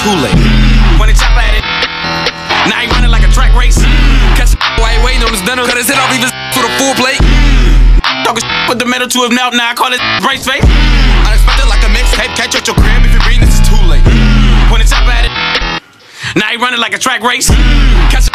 too late. When they chop at it, now he running like a track race. Catch a while he waiting on his dinner, cut his head off even with a full plate. Talking put the metal to his mouth, now I call it brace face. Unexpected like a mixtape, catch at your crib if you're reading this is too late. When they chop at it, now he running like a track race. Catch a